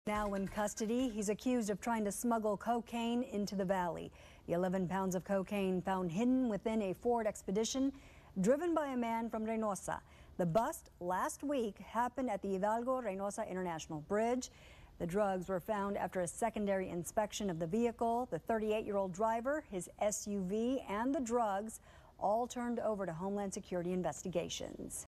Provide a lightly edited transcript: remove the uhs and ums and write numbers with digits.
Now in custody, he's accused of trying to smuggle cocaine into the valley. The 11 pounds of cocaine found hidden within a Ford Expedition driven by a man from Reynosa. The bust last week happened at the Hidalgo Reynosa International Bridge. The drugs were found after a secondary inspection of the vehicle. The 38-year-old driver, his SUV, and the drugs all turned over to Homeland Security investigations.